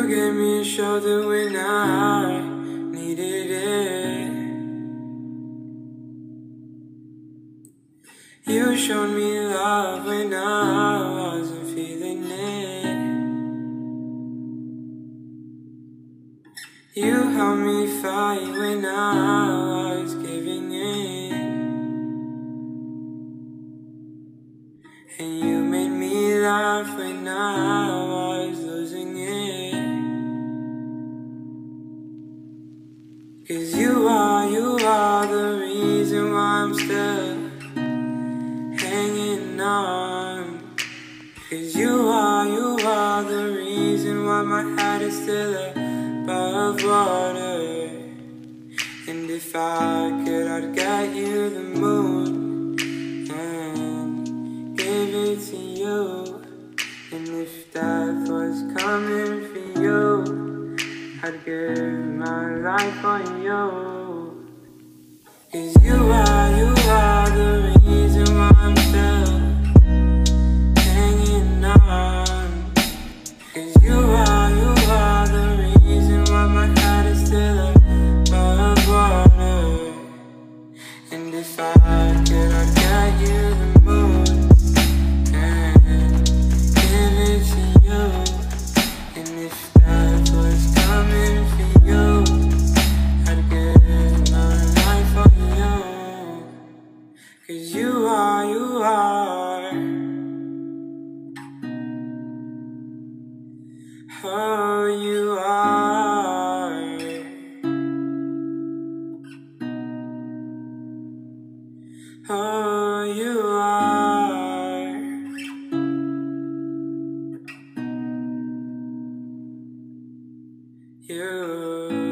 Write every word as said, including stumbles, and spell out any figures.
You gave me a shoulder when I needed it. You showed me love when I wasn't feeling it. You helped me fight when I was giving in. And you made me laugh when I was losing it. 'Cause you are, you are the reason why I'm still hanging on. 'Cause you are, you are the reason why my head is still above water. And if I could, I'd get you the moon and give it to you. And if death was coming for you, I'd give my life for you. 'Cause you are, you are the reason why I'm still hanging on. 'Cause you are, you are the reason why my head is still above water. And if I could, I'd get you the moon and give it to you. And if death was coming for you, I'd give my life for you. 'Cause you are, you are, oh, you are, oh, you are, you